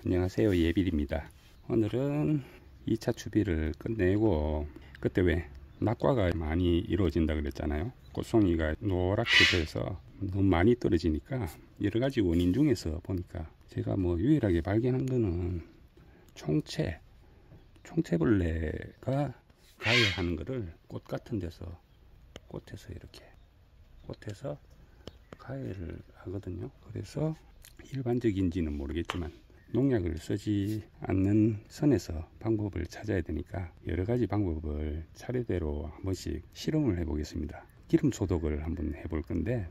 안녕하세요, 예빌입니다. 오늘은 2차 추비를 끝내고, 그때 왜 낙과가 많이 이루어진다 그랬잖아요. 꽃송이가 노랗게 돼서 너무 많이 떨어지니까 여러가지 원인 중에서 보니까 제가 유일하게 발견한 거는 총채벌레가 가해하는 거를 꽃 같은 데서, 꽃에서 가해를 하거든요. 그래서 일반적인지는 모르겠지만 농약을 쓰지 않는 선에서 방법을 찾아야 되니까 여러가지 방법을 차례대로 한 번씩 실험을 해 보겠습니다. 기름 소독을 한번 해볼 건데,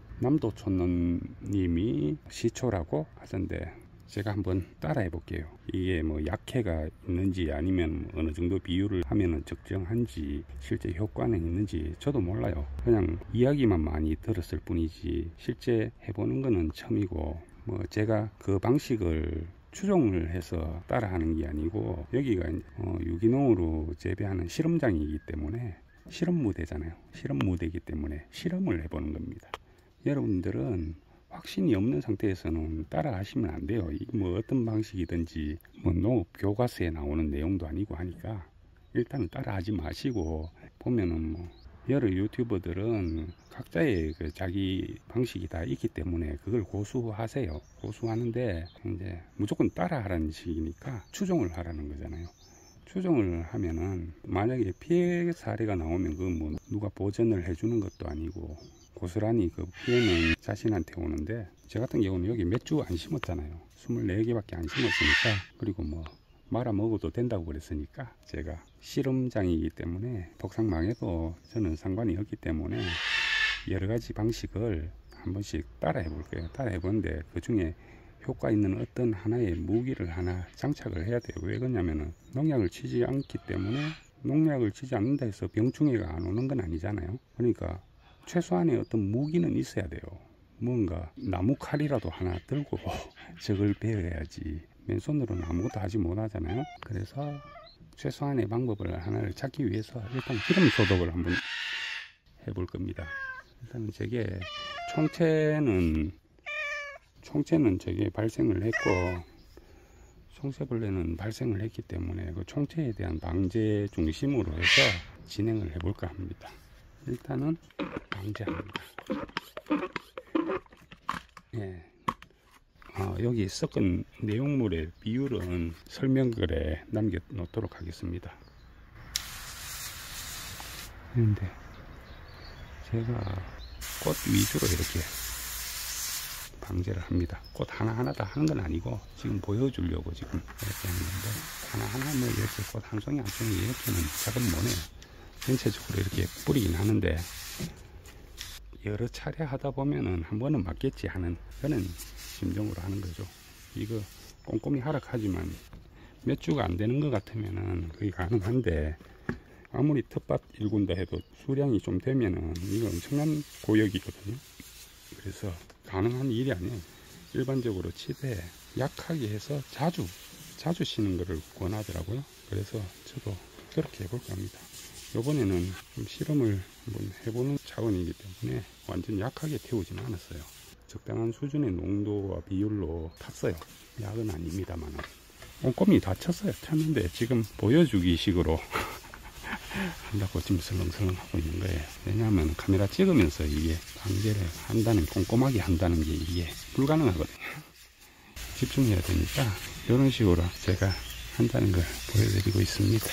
남도촌놈님이 시초라고 하던데 제가 한번 따라 해볼게요. 이게 약해가 있는지 아니면 어느 정도 비율을 하면 적정한지 실제 효과는 있는지 저도 몰라요. 그냥 이야기만 많이 들었을 뿐이지 실제 해보는 거는 처음이고, 제가 그 방식을 추종을 해서 따라하는 게 아니고, 여기가 유기농으로 재배하는 실험장이기 때문에, 실험 무대잖아요. 실험 무대이기 때문에 실험을 해보는 겁니다. 여러분들은 확신이 없는 상태에서는 따라 하시면 안 돼요. 어떤 방식이든지 농업 교과서에 나오는 내용도 아니고 하니까 일단은 따라 하지 마시고, 보면은 여러 유튜버들은 각자의 자기 방식이 다 있기 때문에 그걸 고수하세요. 고수하는데 이제 무조건 따라 하라는 식이니까 추종을 하라는 거잖아요. 추종을 하면은 만약에 피해 사례가 나오면 누가 보전을 해주는 것도 아니고, 고스란히 그 피해는 자신한테 오는데, 저 같은 경우는 여기 몇 주 안 심었잖아요. 24개밖에 안 심었으니까, 그리고 말아 먹어도 된다고 그랬으니까, 제가 실험장이기 때문에 폭삭 망해도 저는 상관이 없기 때문에 여러가지 방식을 한 번씩 따라 해볼 거예요. 따라 해보는데 그 중에 효과 있는 어떤 하나의 무기를 하나 장착을 해야 돼요. 왜 그러냐면은 농약을 치지 않기 때문에, 농약을 치지 않는다 해서 병충해가 안 오는 건 아니잖아요. 그러니까 최소한의 어떤 무기는 있어야 돼요. 뭔가 나무 칼이라도 하나 들고 적을 베어야지 맨손으로는 아무것도 하지 못하잖아요. 그래서 최소한의 방법을 하나를 찾기 위해서 일단 기름 소독을 한번 해볼 겁니다. 일단 저게 총채는 저게 발생을 했고, 총채벌레는 발생을 했기 때문에 그 총채에 대한 방제 중심으로 해서 진행을 해볼까 합니다. 일단은 방제합니다. 예. 여기 섞은 내용물의 비율은 설명글에 남겨 놓도록 하겠습니다. 그런데 제가 꽃 위주로 이렇게 방제를 합니다. 꽃 하나하나 다 하는 건 아니고 지금 보여주려고 지금 이렇게 하는 건데, 하나하나 이렇게 꽃 한 송이 한 송이 이렇게는 작은 못해요. 전체적으로 이렇게 뿌리긴 하는데, 여러 차례 하다 보면은 한 번은 맞겠지 하는 그런 심정으로 하는 거죠. 이거 꼼꼼히 하라 하지만 몇 주가 안 되는 것 같으면은 그게 가능한데, 아무리 텃밭 일군다 해도 수량이 좀 되면은 이거 엄청난 고역이거든요. 그래서 가능한 일이 아니에요. 일반적으로 칩에 약하게 해서 자주 치는 것을 권하더라고요. 그래서 저도 그렇게 해볼까 합니다. 이번에는 좀 실험을 한번 해보는 차원이기 때문에 완전 약하게 태우지는 않았어요. 적당한 수준의 농도와 비율로 탔어요. 약은 아닙니다만 꼼꼼히 다 쳤는데 지금 보여주기 식으로 한다고 지금 설렁설렁 하고 있는 거예요. 왜냐하면 카메라 찍으면서 이게 방제를 한다는, 꼼꼼하게 한다는 게 이게 불가능하거든요. 집중해야 되니까 이런 식으로 제가 한다는 걸 보여드리고 있습니다.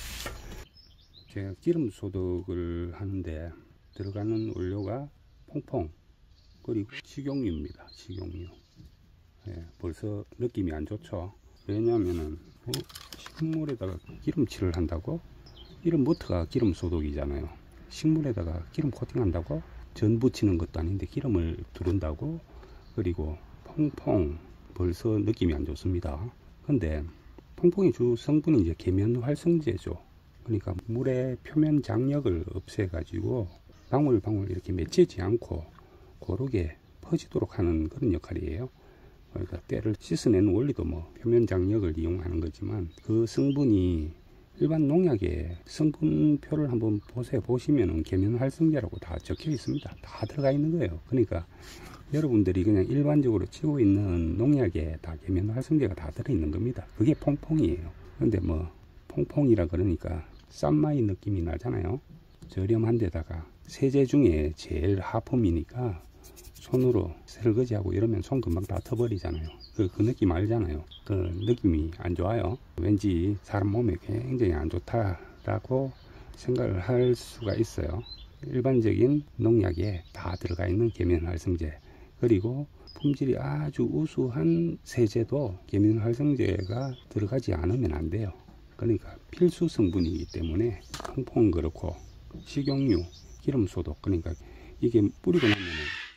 제가 기름 소독을 하는데 들어가는 원료가 퐁퐁, 그리고 식용유입니다. 식용유. 예, 벌써 느낌이 안 좋죠. 왜냐하면은 식물에다가 기름칠을 한다고? 이런 머트가 기름 소독이잖아요. 식물에다가 기름 코팅한다고? 전 붙이는 것도 아닌데 기름을 두른다고? 그리고 퐁퐁, 벌써 느낌이 안 좋습니다. 근데 퐁퐁의 주 성분이 이제 계면활성제죠. 그러니까 물의 표면 장력을 없애 가지고 방울방울 이렇게 맺히지 않고 고르게 퍼지도록 하는 그런 역할이에요. 그러니까 때를 씻어내는 원리도 표면 장력을 이용하는 거지만, 그 성분이 일반 농약의 성분표를 한번 보시면은 계면활성제라고 다 적혀 있습니다. 다 들어가 있는 거예요. 그러니까 여러분들이 그냥 일반적으로 치고 있는 농약에 다 계면활성제가 다 들어있는 겁니다. 그게 퐁퐁이에요. 근데 뭐 퐁퐁이라 그러니까 싼마이 느낌이 나잖아요. 저렴한 데다가 세제 중에 제일 하품이니까 손으로 설거지하고 이러면 손 금방 다 터버리잖아요. 그 느낌 알잖아요. 그 느낌이 안 좋아요. 왠지 사람 몸에 굉장히 안 좋다라고 생각을 할 수가 있어요. 일반적인 농약에 다 들어가 있는 계면활성제, 그리고 품질이 아주 우수한 세제도 계면활성제가 들어가지 않으면 안 돼요. 그러니까 필수 성분이기 때문에 퐁퐁은 그렇고 식용유, 기름소독, 그러니까 이게 뿌리고 나면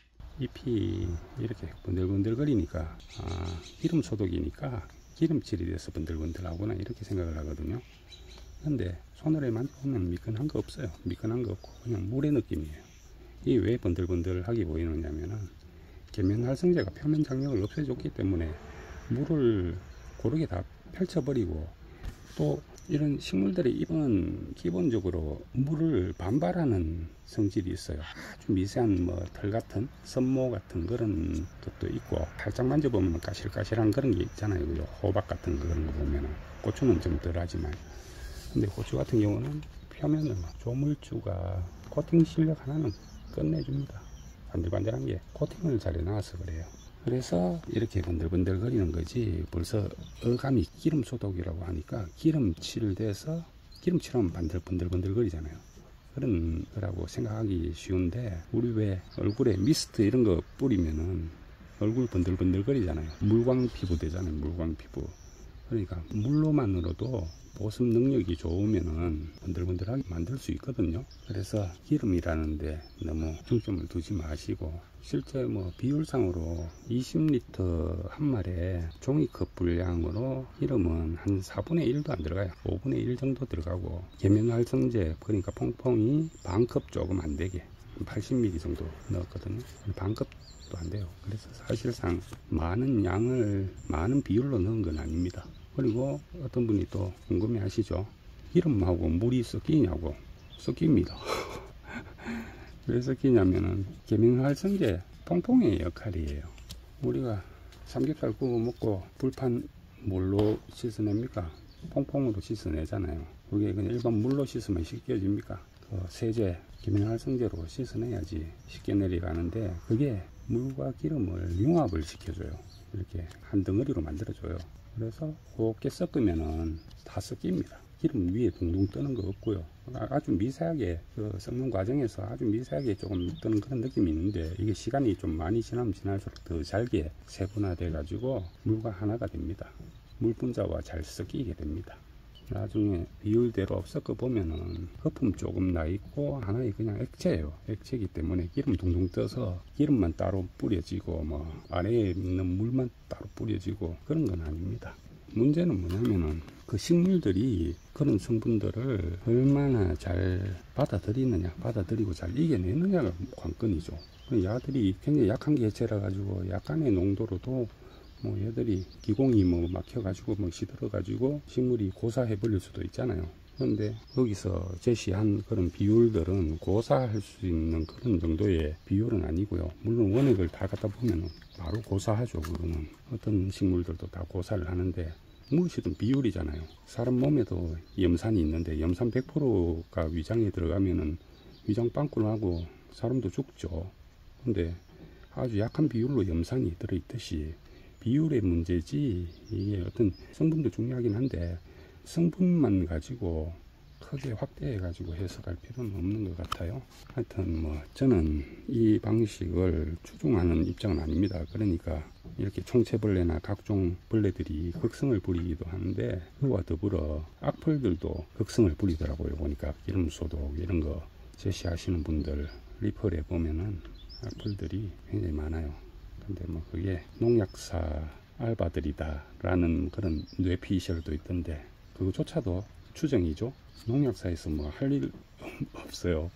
잎이 이렇게 번들번들 거리니까 기름 소독이니까 기름칠이 돼서 번들번들하구나 이렇게 생각을 하거든요. 근데 손으로 만져보면 미끈한 거 없어요. 미끈한 거 없고 그냥 물의 느낌이에요. 이게 왜 번들번들하게 보이느냐면은 계면활성제가 표면 장력을 없애줬기 때문에 물을 고르게 다 펼쳐버리고, 또 이런 식물들의 잎은 기본적으로 물을 반발하는 성질이 있어요. 아주 미세한 뭐 털 같은 선모 같은 그런 것도 있고, 살짝 만져보면 까실까실한 그런 게 있잖아요. 그죠? 호박 같은 그런 거 보면은. 고추는 좀 덜하지만, 근데 고추 같은 경우는 표면을 조물주가 코팅 실력 하나는 끝내줍니다. 반들반들한 게 코팅을 잘 해놔서 그래요. 그래서 이렇게 번들번들 거리는 거지, 벌써 어감이 기름 소독이라고 하니까 기름칠 돼서 기름칠하면 번들번들 거리잖아요. 그런 거라고 생각하기 쉬운데, 우리 왜 얼굴에 미스트 이런 거 뿌리면은 얼굴 번들번들 거리잖아요. 물광 피부 되잖아요. 물광 피부. 그러니까 물로만으로도 보습 능력이 좋으면은 번들번들하게 만들 수 있거든요. 그래서 기름이라는데 너무 중점을 두지 마시고, 실제 뭐 비율상으로 20리터 한 말에 종이컵 분량으로 기름은 한 4분의 1도 안 들어가요. 5분의 1 정도 들어가고, 계면활성제 그러니까 퐁퐁이 반컵 조금 안 되게 80ml 정도 넣었거든요. 반컵도 안 돼요. 그래서 사실상 많은 비율로 넣은 건 아닙니다. 그리고 어떤 분이 또 궁금해 하시죠. 기름하고 물이 섞이냐고. 섞입니다. 왜 섞이냐면은 계면활성제 퐁퐁의 역할이에요. 우리가 삼겹살 구워 먹고 불판 뭘로 씻어냅니까? 퐁퐁으로 씻어내잖아요. 그게 그냥 일반 물로 씻으면 씻겨집니까? 그 세제 계면활성제로 씻어내야지 쉽게 내려가는데, 그게 물과 기름을 융합을 시켜줘요. 이렇게 한 덩어리로 만들어줘요. 그래서 곱게 섞으면은 다 섞입니다. 기름 위에 둥둥 뜨는 거 없고요. 아주 미세하게 그 섞는 과정에서 아주 미세하게 조금 뜨는 그런 느낌이 있는데, 이게 시간이 좀 많이 지나면 지날수록 더 잘게 세분화돼 가지고 물과 하나가 됩니다. 물 분자와 잘 섞이게 됩니다. 나중에 비율대로 섞어 보면은 거품 조금 나 있고 하나의 그냥 액체예요. 액체이기 때문에 기름 둥둥 떠서 기름만 따로 뿌려지고 뭐 아래에 있는 물만 따로 뿌려지고 그런 건 아닙니다. 문제는 뭐냐면은 그 식물들이 그런 성분들을 얼마나 잘 받아들이고 잘 이겨내느냐가 관건이죠. 야들이 굉장히 약한 개체라 가지고 약간의 농도로도 뭐 얘들이 기공이 뭐 막혀가지고 뭐 시들어가지고 식물이 고사해버릴 수도 있잖아요. 그런데 거기서 제시한 그런 비율들은 고사할 수 있는 그런 정도의 비율은 아니고요. 물론 원액을 다 갖다 보면 바로 고사하죠. 그거는 어떤 식물들도 다 고사를 하는데, 무엇이든 비율이잖아요. 사람 몸에도 염산이 있는데 염산 100%가 위장에 들어가면은 위장 빵꾸나고 사람도 죽죠. 근데 아주 약한 비율로 염산이 들어있듯이 비율의 문제지, 이게 어떤 성분도 중요하긴 한데 성분만 가지고 크게 확대해 가지고 해석할 필요는 없는 것 같아요. 하여튼 뭐 저는 이 방식을 추종하는 입장은 아닙니다. 그러니까 이렇게 총체벌레나 각종 벌레들이 극성을 부리기도 하는데, 그와 더불어 악플들도 극성을 부리더라고요. 보니까 기름소독 이런 거 제시하시는 분들 리플에 보면은 악플들이 굉장히 많아요. 근데 뭐 그게 농약사 알바들이다 라는 그런 뇌피셜도 있던데, 그거조차도 추정이죠. 농약사에서 뭐 할 일 없어요.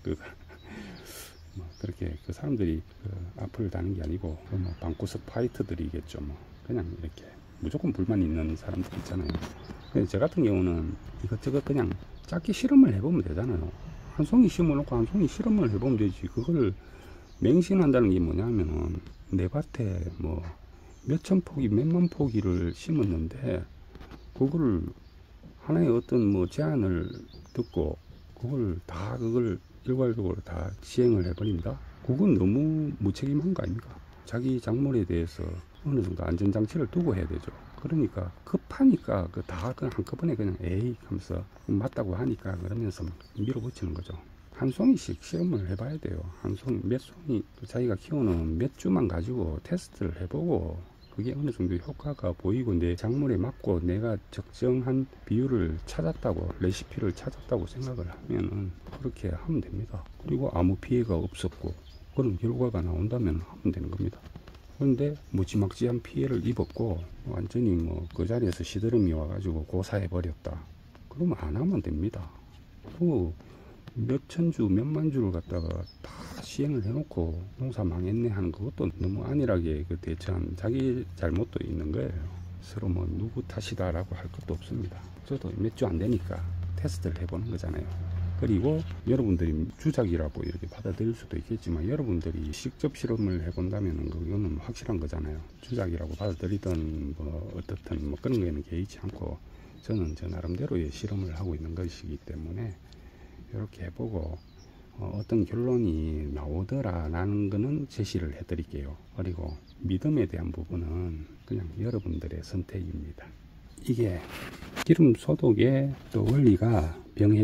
뭐 그렇게 그 사람들이 그 악플을 다는 게 아니고 뭐 방구석 파이터들이겠죠. 뭐 그냥 이렇게 무조건 불만 있는 사람들 있잖아요. 근데 저 같은 경우는 이것저것 그냥 짧게 실험을 해보면 되잖아요. 한 송이 심어놓고 한 송이 실험을 해보면 되지. 그걸 맹신한다는 게 뭐냐면은 내 밭에 뭐 몇천 포기 몇만 포기를 심었는데 그걸 하나의 어떤 뭐 제안을 듣고 그걸 일괄적으로 다 시행을 해버린다? 그건 너무 무책임한 거 아닙니까? 자기 작물에 대해서 어느 정도 안전장치를 두고 해야 되죠. 그러니까 급하니까 다 그냥 한꺼번에 그냥 에이 하면서 맞다고 하니까 그러면서 밀어붙이는 거죠. 한 송이씩 실험을 해봐야 돼요. 한 송이, 몇 송이 자기가 키우는 몇 주만 가지고 테스트를 해보고 그게 어느 정도 효과가 보이고 내 작물에 맞고 내가 적정한 비율을 찾았다고, 레시피를 찾았다고 생각을 하면은 그렇게 하면 됩니다. 그리고 아무 피해가 없었고 그런 결과가 나온다면 하면 되는 겁니다. 그런데 무지막지한 피해를 입었고 완전히 뭐 그 자리에서 시드름이 와가지고 고사해 버렸다, 그러면 안 하면 됩니다. 그리고 몇천 주 몇만 주를 갖다가 다 시행을 해놓고 농사 망했네 하는 그것도 너무 안일하게 그 대처한 자기 잘못도 있는 거예요. 서로 뭐 누구 탓이다 라고 할 것도 없습니다. 저도 몇 주 안 되니까 테스트를 해보는 거잖아요. 그리고 여러분들이 주작이라고 이렇게 받아들일 수도 있겠지만 여러분들이 직접 실험을 해본다면 그거는 확실한 거잖아요. 주작이라고 받아들이든 뭐 어떻든 뭐 그런 거에는 개의치 않고 저는 저 나름대로의 실험을 하고 있는 것이기 때문에 이렇게 해보고 어떤 결론이 나오더라 라는 거는 제시를 해 드릴게요. 그리고 믿음에 대한 부분은 그냥 여러분들의 선택입니다. 이게 기름 소독의 또 원리가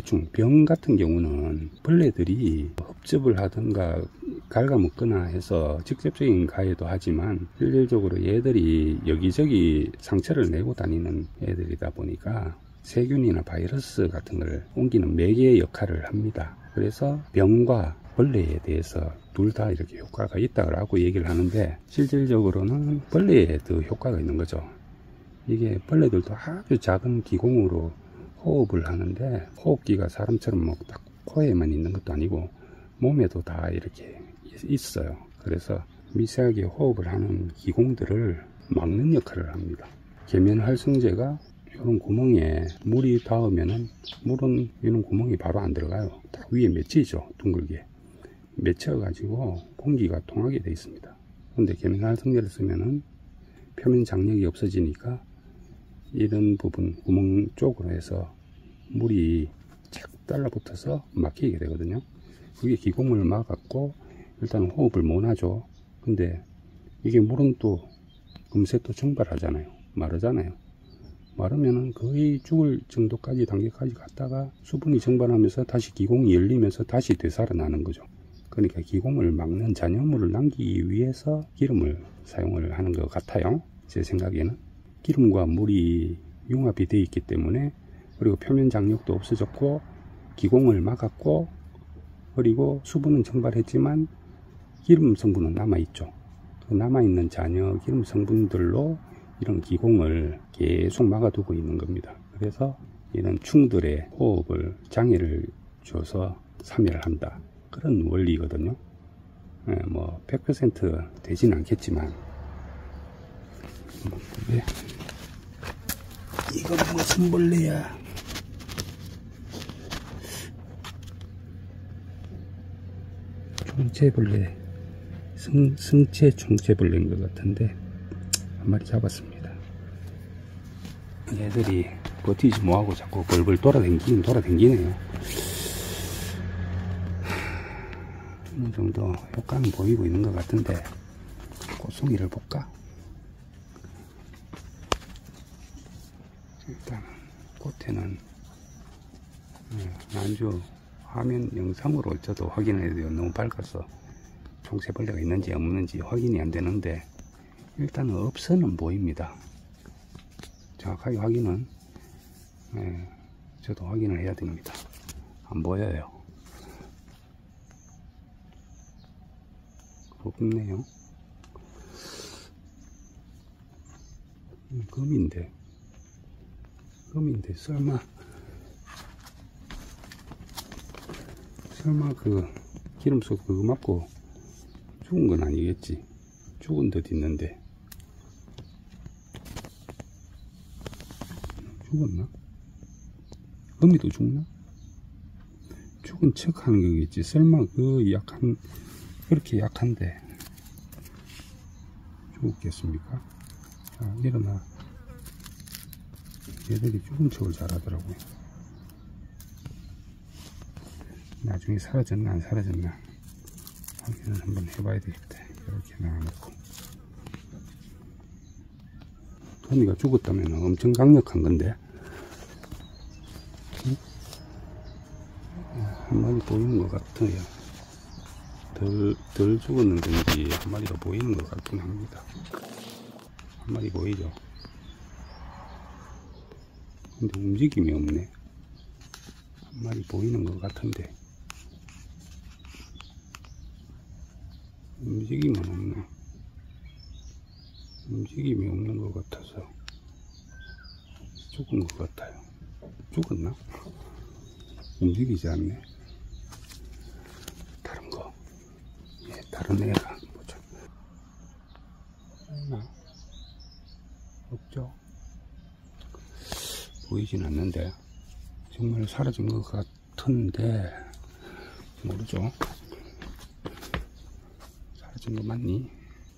병 같은 경우는 벌레들이 흡접을 하든가 갉아먹거나 해서 직접적인 가해도 하지만 실질적으로 얘들이 여기저기 상처를 내고 다니는 애들이다 보니까 세균이나 바이러스 같은 걸 옮기는 매개 역할을 합니다. 그래서 병과 벌레에 대해서 둘 다 이렇게 효과가 있다고 얘기를 하는데 실질적으로는 벌레에 더 효과가 있는 거죠. 이게 벌레들도 아주 작은 기공으로 호흡을 하는데 호흡기가 사람처럼 뭐 딱 코에만 있는 것도 아니고 몸에도 다 이렇게 있어요. 그래서 미세하게 호흡을 하는 기공들을 막는 역할을 합니다. 계면활성제가 이런 구멍에 물이 닿으면은 물은 이런 구멍이 바로 안 들어가요. 딱 위에 맺히죠. 둥글게 맺혀 가지고 공기가 통하게 되어 있습니다. 근데 계면활성제를 쓰면은 표면 장력이 없어지니까 이런 부분 구멍 쪽으로 해서 물이 착 달라붙어서 막히게 되거든요. 그게 기공을 막았고 일단 호흡을 못 하죠. 근데 이게 물은 또 금세 또 증발하잖아요. 마르잖아요. 마르면은 거의 죽을 정도까지 단계까지 갔다가 수분이 증발하면서 다시 기공이 열리면서 다시 되살아나는 거죠. 그러니까 기공을 막는 잔여물을 남기기 위해서 기름을 사용을 하는 것 같아요. 제 생각에는 기름과 물이 융합이 되어 있기 때문에, 그리고 표면 장력도 없어졌고 기공을 막았고 그리고 수분은 증발했지만 기름 성분은 남아있죠. 그 남아있는 잔여 기름 성분들로 이런 기공을 계속 막아두고 있는 겁니다. 그래서 이런 충들의 호흡을 장애를 줘서 사멸을 한다, 그런 원리거든요. 뭐 100% 되지는 않겠지만 네. 이건 무슨 벌레야? 총체벌레, 승체 총체벌레인 것 같은데 한 마리 잡았습니다. 얘들이 버티지 뭐하고 자꾸 벌벌 돌아댕기네요. 어느 정도 효과는 보이고 있는 것 같은데 꽃송이를 볼까? 일단 꽃에는 난주 화면 영상으로 저도 확인해야 돼요. 너무 밝아서 총체벌레가 있는지 없는지 확인이 안 되는데 일단은 없어는 보입니다. 정확하게 확인은 저도 확인을 해야 됩니다. 안 보여요. 없네요. 금인데 설마 그 기름속 그거 맞고 죽은 건 아니겠지. 죽은 듯 있는데 죽었나? 거미도 죽나? 죽은 척 하는 거겠지. 설마 그 약한, 그렇게 약한데 죽었겠습니까? 자, 일어나. 얘들이 죽은 척을 잘하더라고요. 나중에 사라졌나 안 사라졌나 확인을 한번 해봐야 되겠다. 이렇게 놔놓고. 거미가 죽었다면 엄청 강력한 건데. 응? 한 마리 보이는 것 같아요. 덜 죽었는 건지 한 마리가 보이는 것 같긴 합니다. 한 마리 보이죠? 근데 움직임이 없네. 한 마리 보이는 것 같은데 움직임은 없네. 움직임이 없는 것 같아서 죽은 것 같아요. 죽었나? 움직이지 않네. 다른 거, 예, 다른 애가 보자. 있나? 없죠? 보이진 않는데 정말 사라진 것 같은데 모르죠. 사라진 거 맞니?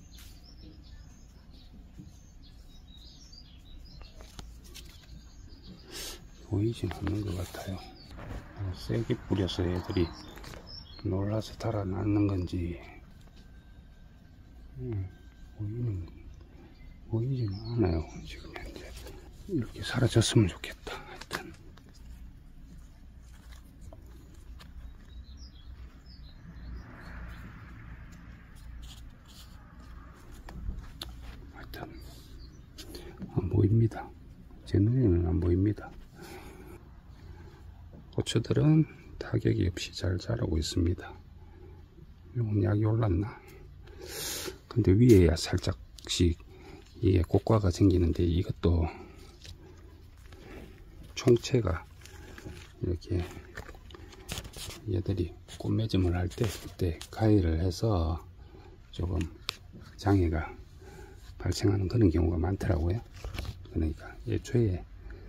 보이진 않는 것 같아요. 세게 뿌려서 애들이 놀라서 달아나는 건지 보이지는 않아요. 지금 현재 이렇게 사라졌으면 좋겠다. 하여튼 안 보입니다. 제 눈에는 안 보입니다. 고추들은 타격이 없이 잘 자라고 있습니다. 이건 약이 올랐나? 근데 위에야 살짝씩 이게 곡과가 생기는데 이것도 총체가 이렇게 얘들이 꽃맺음을 할 때 그때 가위를 해서 조금 장애가 발생하는 그런 경우가 많더라고요. 그러니까 애초에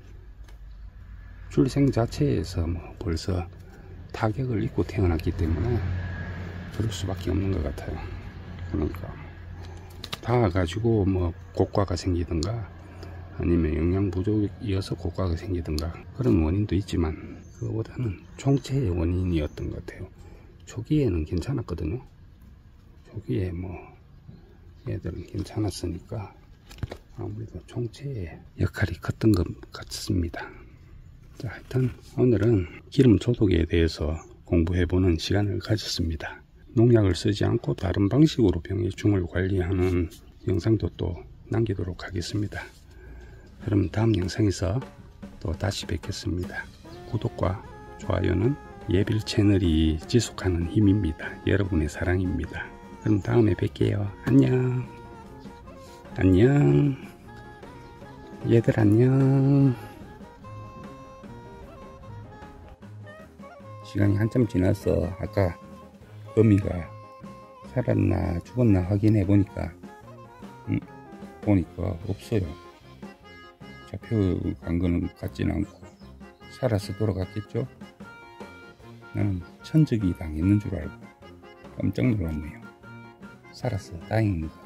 출생 자체에서 뭐 벌써 타격을 입고 태어났기 때문에 그럴 수밖에 없는 것 같아요. 그러니까 닿아가지고 뭐 곡과가 생기든가 아니면 영양 부족이어서 곡과가 생기든가 그런 원인도 있지만 그거보다는 총체의 원인이었던 것 같아요. 초기에는 괜찮았거든요. 초기에 뭐 얘들은 괜찮았으니까 아무래도 총체의 역할이 컸던 것 같습니다. 자, 하여튼 오늘은 기름 조독에 대해서 공부해보는 시간을 가졌습니다. 농약을 쓰지 않고 다른 방식으로 병해충을 관리하는 영상도 또 남기도록 하겠습니다. 그럼 다음 영상에서 또 다시 뵙겠습니다. 구독과 좋아요는 예빌 채널이 지속하는 힘입니다. 여러분의 사랑입니다. 그럼 다음에 뵐게요. 안녕. 안녕. 얘들 안녕. 시간이 한참 지나서 아까 거미가 살았나 죽었나 확인해 보니까 없어요. 잡혀간 거는 같지는 않고 살아서 돌아갔겠죠. 나는 천적이 당했는 줄 알고 깜짝 놀랐네요. 살았어. 다행입니다.